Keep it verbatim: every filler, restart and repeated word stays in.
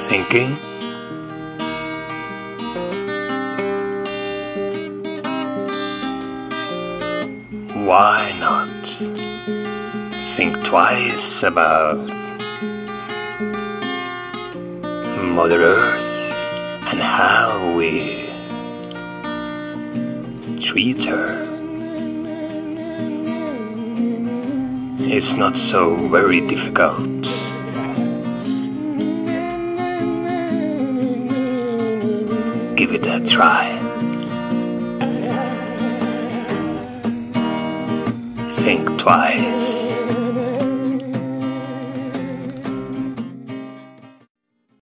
Thinking? Why not think twice about Mother Earth and how we treat her? It's not so very difficult. Give it a try. Think twice.